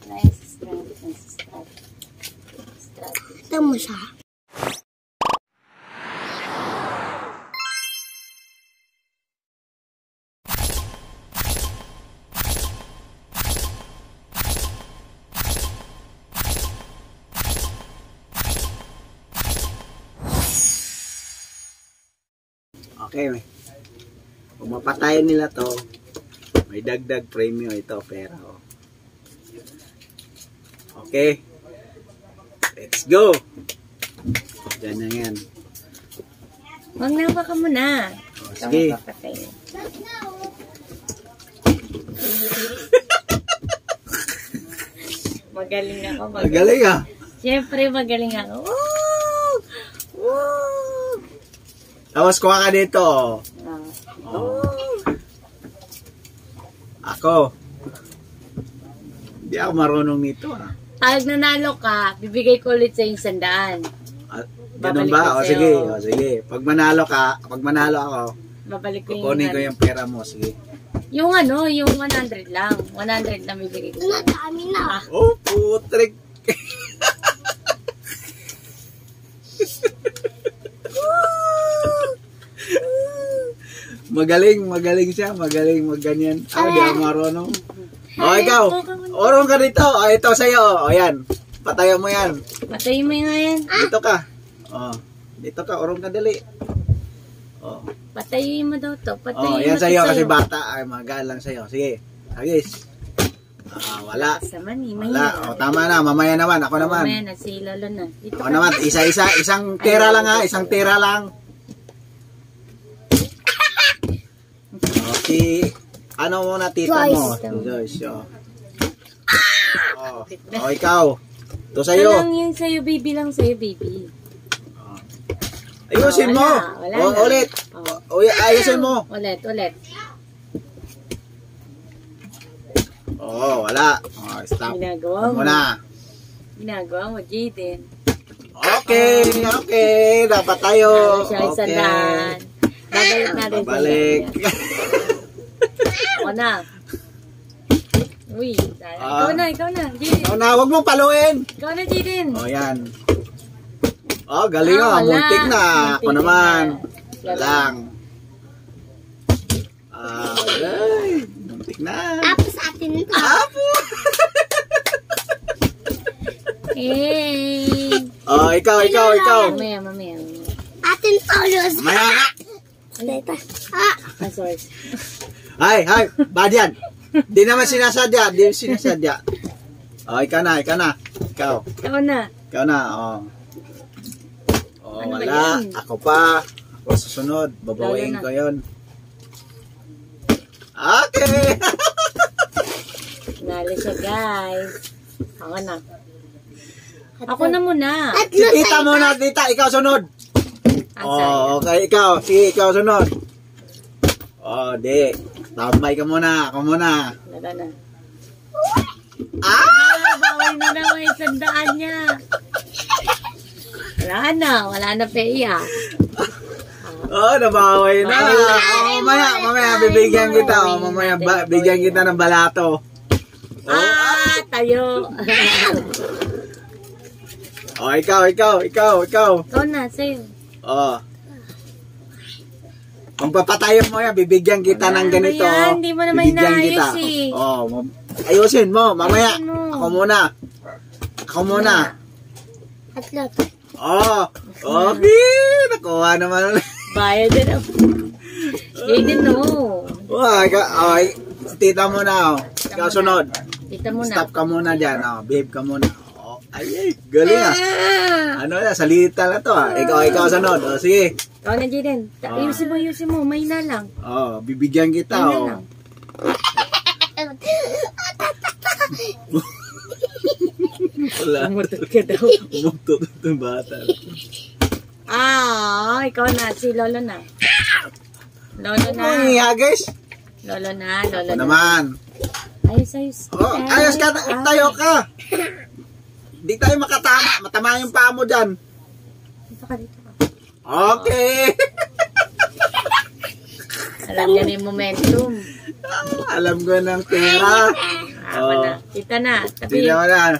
Ito mo siya. Okay, kung mapatayin nila to, may dagdag premium ito, pera. Oh. Okay, let's go. Diyan na yan. Huwag na ka muna. Oh, sige. Magaling ako. Magaling ah. Siyempre magaling ako. Woo! Woo! Tapos kuha ka dito. Oh. Ako. Hindi ako marunong nito ah. Pag nanalo ka, bibigay ko ulit sa yung 100. Ganun ba? O sige, o sige. Pag manalo ako, babalik ko kukunin ko yung pera mo, sige. Yung ano, yung 100 lang. 100 lang bibigay ko. Nadami na. Oh, putrik. Magaling siya, magaling magganyan. Di ako marunong. O, ikaw, orong ka dito. O, ito sa'yo. O, yan. Patayo mo yan. Patayin mo nga yan. Dito ka. O, dito ka, orong ka dali. O. Patayin mo daw to. O, yan sa'yo kasi bata. Ay, magaan lang sa'yo. Sige, agis. Wala. Wala. O, tama na. Mamaya naman. Ako naman. Mamaya na, si Lolo na. Ako naman. Isa-isa. Isang tira lang ha. Isang tira lang. Okay. Ano muna tita mo? Joyce. O, ikaw. Ito sa'yo. Lang yung sa'yo, baby lang sa'yo, baby. Ayusin mo. Wala O, na. ulit. O, ayusin mo. Ulit. Oo, wala. O, stop. Ginagawa mo. Muna. Ginagawa mo, Jaden. Okay. Dapat tayo. Okay. Babalik natin. Babalik. Ako na. Uy, ikaw na, Jaden. Ikaw na, huwag mong paluin. Ikaw na, Jaden. O, yan. O, galing o. Muntik na. Ako naman. Lang. Ay, muntik na. Tapos atin ito. Apo. Hey. O, ikaw. Mamaya. Atin to, Luz. Maya nga. Dito. Sorry. Hay, bad yan. Di naman sinasadya. O, ikaw na. Ikaw. Ikaw na. Ikaw na, o. O, Ano ba wala. yan? Ako pa. Ako susunod. Babawain ko yun. Okay. Nalo siya, guys. Ako na. Ako na muna. Si tita muna, tita. Ikaw sunod. Oh, okay. Ikaw. Sige, ikaw sunod. Oh, di. Tambay ka muna. Ako muna. Wala na. Ah! Bawal na naman yung 100 niya. Wala na peya. Oh, nabaway na. Oh, mamaya bibigyan kita. Oh, mamaya bigyan kita ng balato. Oh. Tayo. Oh, ikaw. Ikaw na, sa'yo. Oh. Kung papatayin mo yan, bibigyan kita ng ganito. Yan, hindi mo naman inaayos eh. Oh, ayusin mo. Mamaya. Ayusin mo. Ako muna. Atlot. Oh, okay. Nakuha naman. Bayad na. Jaden, no. Okay. Tita mo na. Ikaw sunod. Tita mo na. Stop ka muna dyan. Behave ka muna. Ay, galing Ano na, salita na to Ikaw sunod. Sige. Ikaw na, Jaden. Ayusin mo. May na lang. Bibigyan kita. May na lang. Wala. Umutot ka daw. Umutot itong bata. Ikaw na. Si Lolo na. Lolo na. guys. Lolo na. Ako naman. Ayos. Ayos ka. Tayo ka. Di tayo makatama. Matama yung paa mo dyan. Dito ka. Okay. Alam niya na yung momentum. Alam ko ng pera. Ako na. Tita na. Tabi. Tingnan mo na.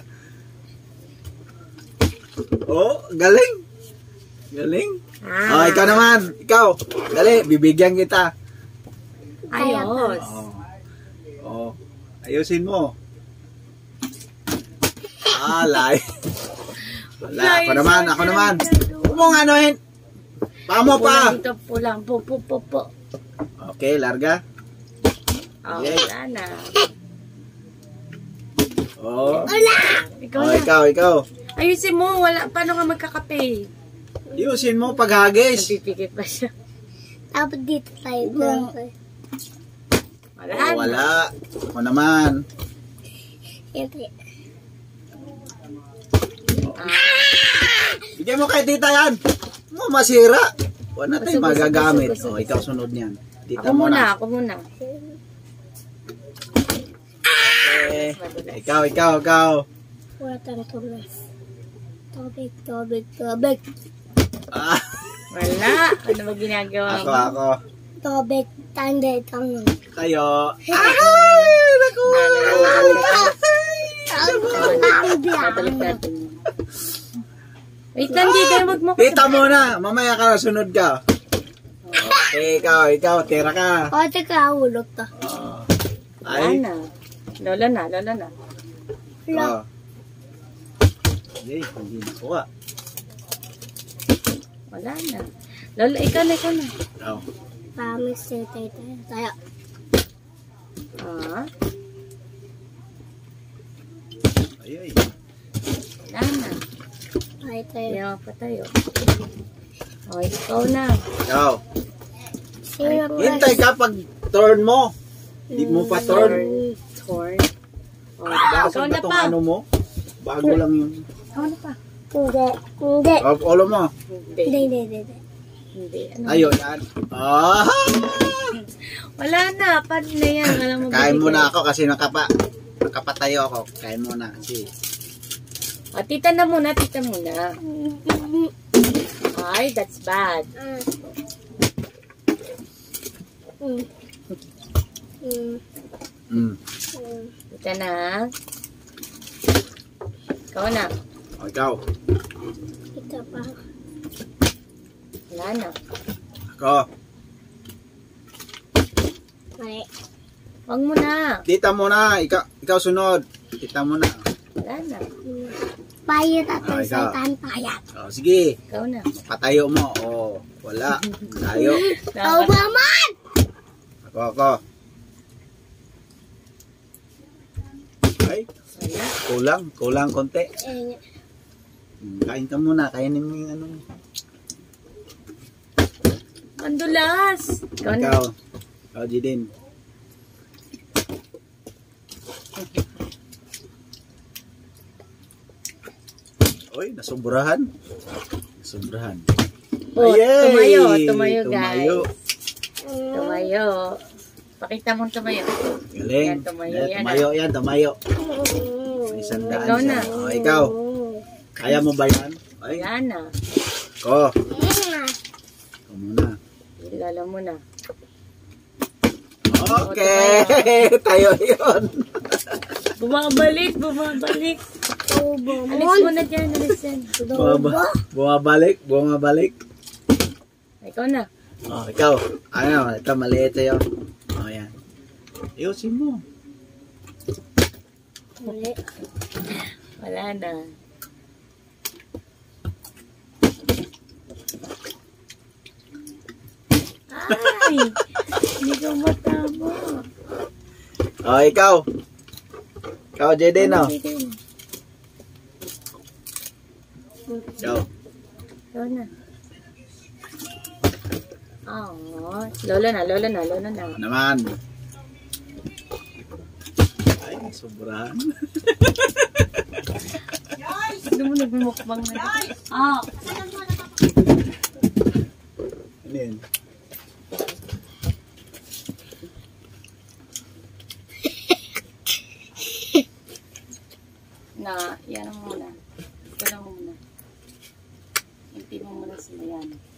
Oh, galing. Galing. Oh, ikaw naman. Ikaw. Dali, bibigyan kita. Ayos. Oh. Ayusin mo. Alay. Wala. Ako naman. Huwag mong anuhin. Pamo pa. Pulang ito, pulang. Po. Okay, larga. Oh, Okay. wala na. Oh. Ikaw Oh, na. ikaw. Ayusin mo. Wala. Paano ka magkakape? Ayusin mo paghagis. Nagpipikit pa siya. Dapat dito tayo. Wala Oh, na. wala. Ako naman. Siyempre. Bigyan mo kay tita yan. Mo masira. Wala tayong Gusto, magagamit. gusto. Oh, ikaw sunod niyan. Tita Ako mo na. muna. Eh, ikaw. Wala tayong tubig. Ah, Wala. Ano ba ginagawa mo? ako. Tubig. Tanda. Kayo. Ay, naku. Babalik natin. Wait lang, di kayo magmukha. Tita muna. Mamaya ka na sunod ka. Okay, ikaw. Tira ka. O, teka, hulog to. Wala Ay. na. Lola na. Oh. Hindi nakuha. Wala na. Lola, ikaw na. Oh. Promise tayo. Ah, Ay. wala na. Tayo. Kaya pa tayo. O, ikaw na. Ikaw. Sino ba? Hintay ka pag turn mo. Hindi mo pa turn. Torn. O, Basag ikaw ba na tong pa. ano mo? Bago lang yun. Ikaw na pa. Hindi. Ulo mo. Hindi. Ano? Ayo, yan. Ah! Wala na. Paano na yan? Walang Kain mabibigay. muna ako kasi nakapatayo ako. Kain muna kasi. O, tita muna. Ay, that's bad. Tita na. Ikaw na. O, ikaw. Ito pa. Wala na. Ako. Mali. Huwag mo na. Tita muna. Ikaw sunod. Tita muna. Wala na. Payat at Ah, ikaw. saitan payat. O, sige. Ikaw na. Patayo mo. O, wala. Tayo. Oh, maman! Ako. Ay, Wala. kulang konti. Eh, Kain ka muna. Kainin mo yung ano. Mandulas. Ikaw na. Ikaw, Jidin. Uy, nasobrahan. Oh, Ayay! tumayo guys. Tumayo. Pakita mo tumayo. Galing. Yan, Tumayo. May sandaan Ikaw siya. na. O, ikaw. Kaya mo ba yan? Ay, Wala na. ko. Ikaw muna. Ilala mo na. Okay. Tayo yun. Bumabalik. Alis mo na dyan, Bumabalik. Ikaw na. Oh, ikaw. Ano, ito maliit yun. Oh, yan. Ayusin mo. Wala na. Ay! Hindi ka matama. Oh, ikaw. Ikaw, Jaden, no? Ikaw. Ikaw na. Oh, lolo na. Naman. Ay, sobrahan. Ano mo nagmumukbang na? Ah. Ano yun? Na, yan mo muna. Ito lang muna. Hindi mo muna sila yan.